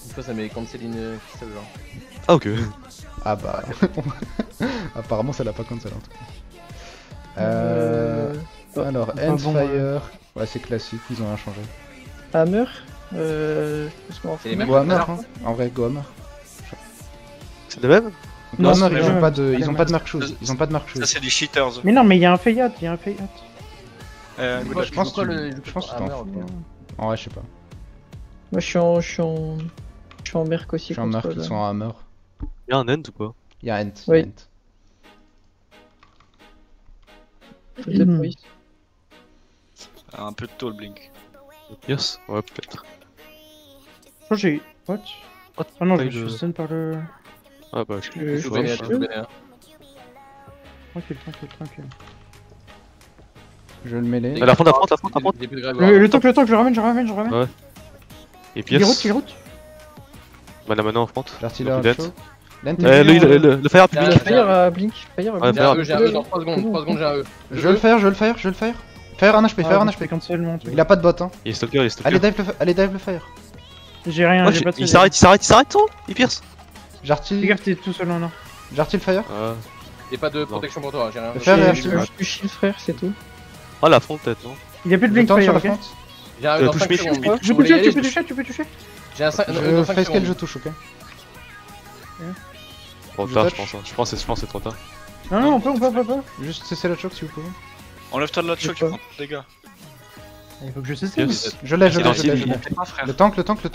Une fois ça met Canceline Crystal genre. Ah ok. Ah bah. Apparemment ça l'a pas cancel en tout cas. Alors, Endfire. Ouais, c'est classique, ils ont rien changé. Hammer. C'est les mêmes Gohammer, couleurs. hein. En vrai, Gohammer. C'est le même? Non, Gohammer, c'est ils le ont même. pas de, C'est ils le ont même. pas de marque chose. Ils ont pas de marque Ça chose. c'est des cheaters. Mais non, mais il y a un Fayat, il y a un Fayat. Je pense que tu t'en fous. En vrai, je sais pas. Moi je suis en merc aussi. Je suis en marque, contre, ils sont en hammer. Y'a un end ou pas? Y'a Ent. Oui. Ent. Peut-être oui. Un peu de tôt le blink. Yes? Ouais, peut-être. Je crois que j'ai. What? Ah non, je T'as me eu suis le- stun par le. Ah bah, je Tout béné, tout béné. Tranquille, tranquille, tranquille. Je le mêler. la fronte, la fronte. Début de grève. Le tank, je le ramène, je le ramène. Ouais. Et Il Pierce. route. Maintenant en front. L'artillerie Confident. chaud. Lent. Le fire Ah, public. Fire à Blink. Fire à Ouais, Blink. J'ai un E, j'ai un E dans 3 secondes. 3 secondes, j'ai un E. Je vais le faire, je vais le faire, je vais le faire. Faire un HP, faire un HP. Cancel mon truc. Il a pas de bot, hein. Il est stalker, il est stalker. Allez, dive le fire. J'ai rien, Ouais, j'ai pas de il s'arrête, toi. Il pierce. J'artille. Regarde, t'es tout seul en or. J'artille le fire. Ah. Y'a pas de protection pour toi, j'ai rien. Le fer et Je artille. je shield frère, c'est tout. Ah, la fronte peut-être, non? Il y a plus de Je blink tente sur fire, la ok? fronte. J'ai un E dans touche 5 mes secondes. cheats, Tu peux toucher, tu peux toucher, tu peux toucher. J'ai un E Je dans 5 fais scale, je secondes. touche, ok. Trop Je tard, je touch. pense. Je pense que c'est trop tard. Non, on peut. Juste cesser la choc si vous pouvez. Enlève-toi de la choc, tu prends des dégâts. Il faut que je cesse. Yes. Je l'ai, je Il l'ai, est je l'ai, je gentil, l'ai. Ah frère. Le tank.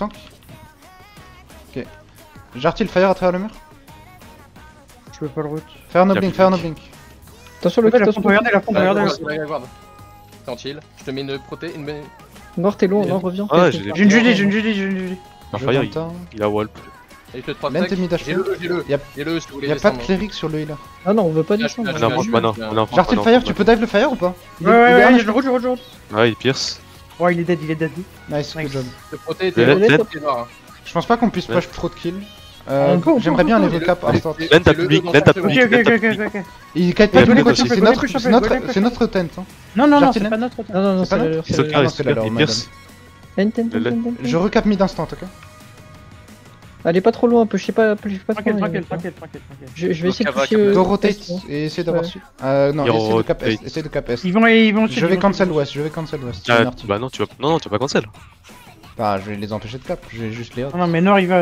Ok. J'artille le fire à travers le mur. Je peux pas le route. Faire no Il a blink, plus faire de no blink. blink. Attention le Regardez kit, la fronte, regardez la fronte, regardez la fronte. Regarde. Tranquille. Je te mets une proté, une belle. Nord t'es loin, Nord reviens. Ah ouais, j'ai des- J'ai une Julie. Un Je fire, l'entends. il a wall. Et je te 3 Lent stacks. et mid J'ai le E, j'ai le E. Y'a J'ai le E si vous voulez y a pas de descendre. cléric sur le healer. Ah non, on veut pas Ah, descendre. je- On est en front, maintenant. On est en front. J'artille le fire, tu peux dive le fire ou pas? Ouais, je le route. Ouais, il pierce. Ouais, il est dead. Nice, good job. Je te proté, Je t'es l'ai, t'es peut-être. noir. Je pense pas qu'on puisse push trop de kills. On peut, J'aimerais bien les peut. recap instant. Lent à public, lent à public. Ok. Il kite Il y pas a tous les plus côtés, de c'est possible. notre, c'est notre tent. Hein. Non, J'artille c'est Lent. pas notre. Non, C'est pas c'est notre leur. Il c'est stalker, leur- il non, c'est la stalker, leur, il pierce. Ten. Je recap mid instant, ok? Elle est pas trop loin, un peu, je sais pas trop. Tranquille. Je vais essayer de Cava, toucher. Cava. Do rotate Est, non. et essayer d'avoir Ouais. su. Non, Il essaye de cap rotate. est, essaye de cap est. Ils vont Je vais cancel west, je vais cancel west. Ah, Marty. bah non, tu vas pas cancel. Bah, je vais les empêcher de cap, je vais juste les hot. Non, mais Nord il va.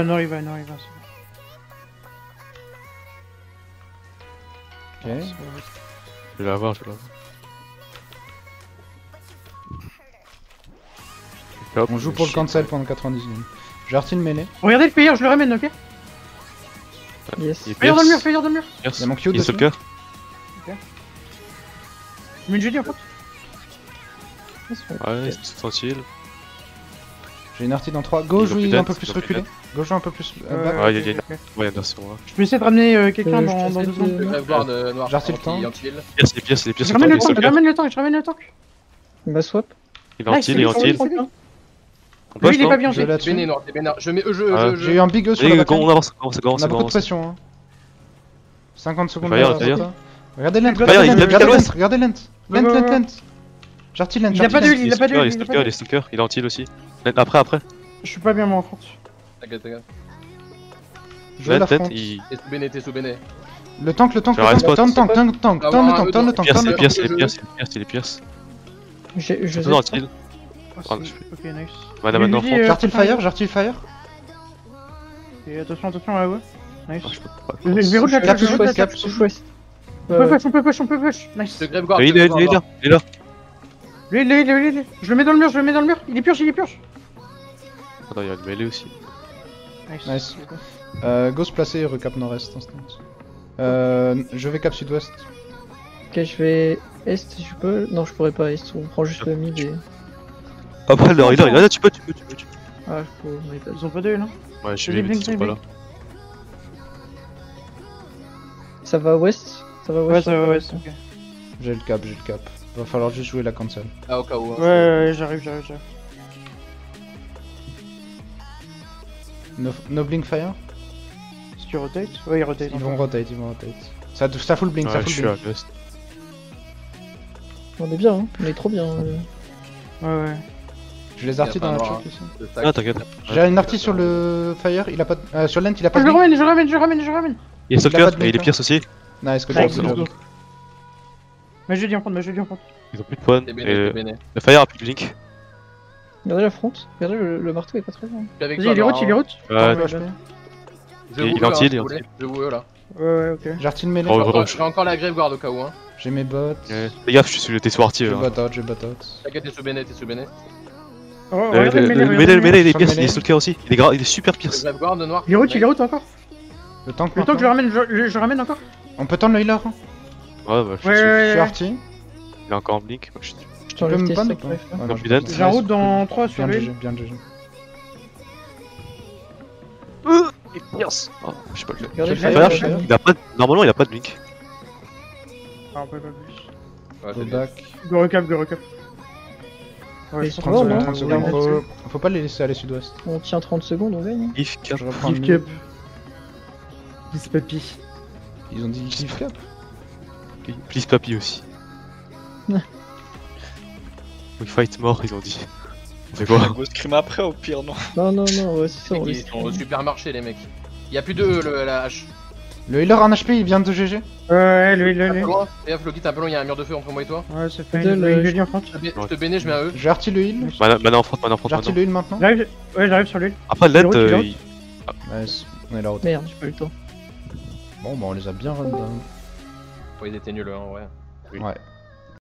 Ok. Je vais l'avoir. Hop, On joue pour le cancel pendant 90 minutes. Je hartine mêlée. Regardez le player, je le ramène, ok? Yes. Il Player dans le mur, pierce. Il y a mon Q Il est dessus. stalker. Je mets une Julie en fait. Ouais, c'est tranquille. J'ai une artie dans 3. Go Ils ont jouer plus un peu d'aide, plus ils ont plus reculé. Go jouer un peu plus back. Ouais, il y a Ouais, bien sûr. Je peux essayer de ramener quelqu'un Je dans te 2 fais secondes. de- Grève guard noir. J'artille le temps. Anti-heal. Il pierce, Je ramène le tank, il je ramène le tank. Bah swap. est anti, il est anti. On Lui push, il est non? pas bien, Je j'ai. l'ai T'es béné là-dessus. noir, t'es béné. Je mets E, Ah, J'ai eu un big E sur la Allez, bataille. on avance, On a beaucoup de pression, hein. 50 secondes. Fire, derrière, fire. Zota. Regardez Lent, Fire, regardez il Lent, a regardez mis Lent, regardez Lent. Lent. J'artille Lent, Il a pas de j'artille heal, Lent. il a pas de heal, Il est stalker, il est anti aussi. Après. Je suis pas bien moi en France. T'inquiète. Je la Lent, front. il T'es sous béné. Le tank, Je reste pas. turn le tank. pierce, il pierce. Je Tout anti. Ok, nice. Madame, Julie, maintenant, J'artille fire. Et attention, ouais. Nice. je peux pas. Je verrouille la Cap, je verrouille la cap, cap. Touche ouest. On peut push. Nice. Je grève guard. Il est là. Lui. Je le mets dans le mur. Il est purge. Attends, il y a le mêlée aussi. Nice. Go se placer et recap nord-est instant. Je vais cap sud-ouest. Ok, je vais est si je peux. Non, je pourrais pas est. On prend juste le mid et. Après, il est là, tu peux. Ah, je peux. on est pas- Ils ont pas de heal, hein. Ouais, je suis Blink, vite, ils sont pas là. Ça va ouest. Ouais, ça va, ok. J'ai le cap. Va falloir juste jouer la cancel. Ah, au cas où. Ouais, j'arrive. No blink fire. Si tu rotates. Ouais, il rotate. Ils vont rotate. Ça full blink, Ouais, ça je full suis à blink. l'est. On est bien, hein. On est trop bien. Ouais. Je les artis Il y a dans la pas choc un ici. Le stack. Ah, t'inquiète. J'ai une artie sur le fire, il a pas de... sur l'ent il a pas Je de... le ramène, je le ramène, je le ramène, je le ramène. Il y a Il a Stalker pas de et il est blink, Pierce aussi. Nice, que Ouais, j'ai let's go. Mais je vais lui en prendre, mais je vais lui en prendre. Ils ont plus de points. C'est Et béné, c'est béné. le Fire a plus de blink. Regardez la front. Regardez, le marteau est pas très loin. Je suis avec Vas-y, toi, il est route, il est Laurent. route. Ouais, HP. Je Il vous est eux, anti, hein, il est si vous voulez. Je vous eux là. Ouais, ouais, ok. J'ai arti le mêlée. Oh, J'ai encore la grave guard au cas où. Hein. J'ai mes bots. Fais gaffe, je suis t'es sous arty. J'ai bot out, j'ai bot out. T'inquiète, t'es sous béné, t'es sous béné. Oh, regardez le mêlé, Le regardez le mêlé. mêlé, il est Sur le Pierce, il mêlé. est Stalker aussi. Il est super Le Pierce. grave guard de noir. Il est route encore. Le tank Le temps que je le maintenant. ramène, je le ramène encore. On peut tendre le healer. Hein. Ouais, bah, je Ouais, suis dessus. Je ouais, suis ouais. arti. Il est encore en blink. Moi, je suis dessus. Je Tu peux t'enlève me tes ban ou stacks, pas bref. Ah, non, Confident. je- J'ai un route dans 3 sur Bien lui. GG, bien GG. Pierce. Oh, je sais pas le faire. Regardez, Je Fire, vais Fire, faire, Fire. il a pas de... Normalement, il a pas de blink. Ah, pas plus. Ouais, Go c'est bien. back. Go recap, go recap. Mais je ils sont pense 30 morts, que- secondes, non 30 on secondes. gagne là-dessus. Faut pas les laisser aller sud-ouest. On tient 30 secondes, on gagne. If cap. Je reprends Give le cap. mid. Peace papy. Ils ont dit give cap. Please papy aussi. We fight mort, ils ont dit. On fait quoi? Go scream après au pire, non. Non, non, non, ouais, c'est ça. on Ils laisse- sont au supermarché, les mecs. Y'a plus de E, la hache. Le healer en HP, il vient de GG. Ouais, lui, Un peu lui. loin. Fais gaffe, Loki, t'es un peu loin, y'a un mur de feu entre moi et toi. Ouais, c'est fait. De le- Il est en front. Je te béné, je mets un E. J'ai arti le heal. Mana en front, mana en front J'ai arti maintenant. le heal maintenant. J'arrive, ouais, j'arrive sur lui. Après, Il est Lent, route, il est route. Nice. On est là. Merde, j'ai pas eu le temps. Bon, bah on les a bien run down. Ouais, ils étaient nuls, hein, ouais. Ouais.